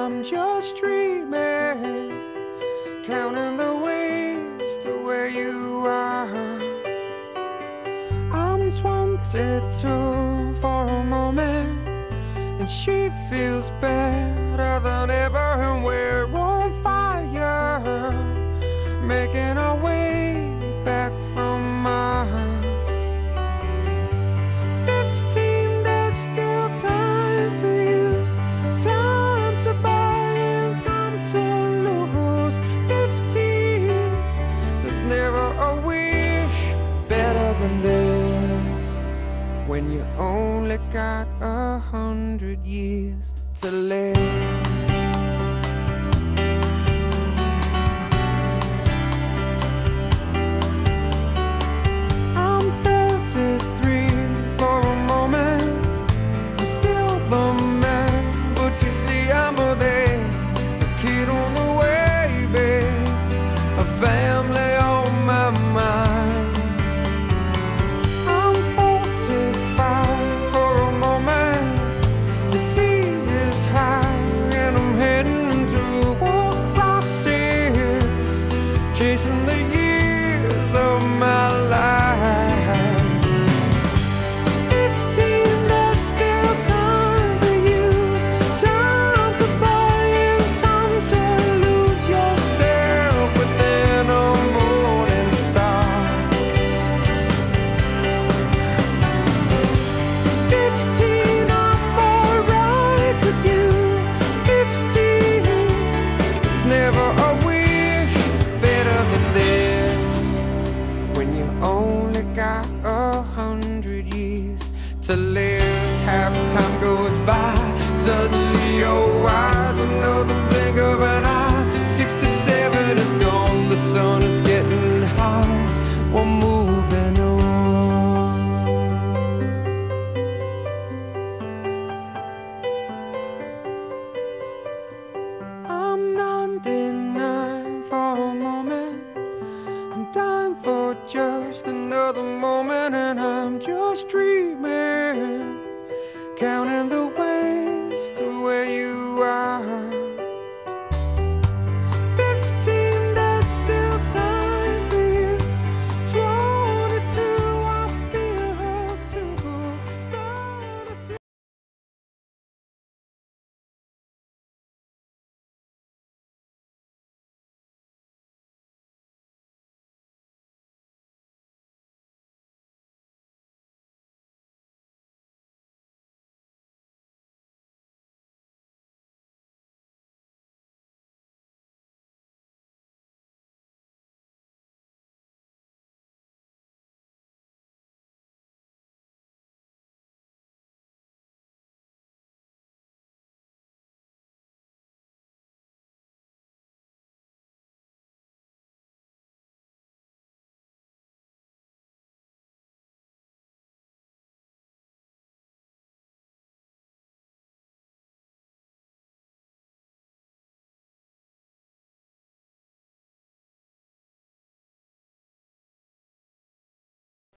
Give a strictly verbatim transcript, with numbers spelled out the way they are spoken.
I'm just dreaming, counting the ways to where you are. I'm twenty-two for a moment, and she feels better than ever, and we're on fire, making our way back from Mars. Fifteen, there's still time for you, time to buy and time to lose. Fifteen, there's never a wish better than this, when you only got a hundred years to live.